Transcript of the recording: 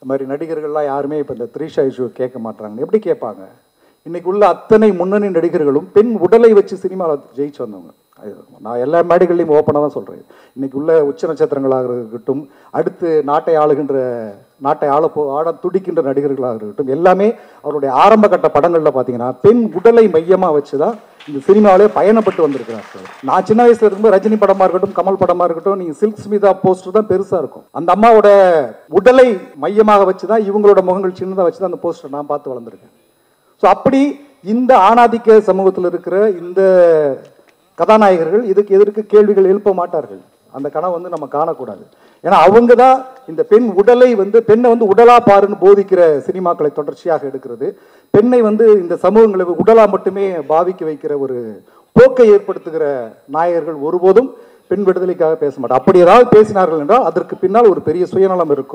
இந்த மாதிரி நடிகர்கள்லாம் யாருமே இப்போ இந்த த்ரீஷா இஷ்யூ கேட்க மாட்டாங்க. எப்படி கேட்பாங்க? இன்னைக்கு உள்ள அத்தனை முன்னணி நடிகர்களும் பெண் உடலை வச்சு சினிமாவில் ஜெயிச்சு வந்தவங்க. நான் எல்லா மேடைகள்லையும் ஓப்பனாக தான் சொல்கிறேன். இன்னைக்கு உள்ள உச்ச நட்சத்திரங்களாக இருக்கட்டும், அடுத்து நாட்டை ஆள துடிக்கின்ற நடிகர்களாக இருக்கட்டும், எல்லாமே அவருடைய ஆரம்ப கட்ட படங்களில் பார்த்தீங்கன்னா பெண் உடலை மையமாக வச்சு தான் இந்த சினிமாவிலே பயணப்பட்டு வந்திருக்கிறார் சார். நான் சின்ன வயசுல இருக்கும்போது ரஜினி படமாக இருக்கட்டும், கமல் படமாக இருக்கட்டும், நீங்கள் சில்க் ஸ்மிதா போஸ்டர் தான் பெருசாக இருக்கும். அந்த அம்மாவோட உடலை மையமாக வச்சு தான், இவங்களோட முகங்கள் சின்னதாக வச்சு தான் அந்த போஸ்டர் நான் பார்த்து வளர்ந்துருக்கேன். ஸோ அப்படி இந்த ஆணாதிக்க சமூகத்தில் இருக்கிற இந்த கதாநாயகர்கள் எதற்கு கேள்விகள் எழுப்ப மாட்டார்கள். அந்த கனவை நம்ம காணக்கூடாது. ஏன்னா அவங்க தான் இந்த பெண் உடலை பெண்ணை உடலா பாருன்னு போதிக்கிற சினிமாக்களை தொடர்ச்சியாக எடுக்கிறது. பெண்ணை இந்த சமூகங்களை உடலா மட்டுமே பாவிக்க வைக்கிற ஒரு போக்கை ஏற்படுத்துகிற நாயகர்கள் ஒருபோதும் பெண் விடுதலைக்காக பேச மாட்டார். அப்படி ஏதாவது பேசினார்கள் என்றால் அதற்கு பின்னால் ஒரு பெரிய சுயநலம் இருக்கும்.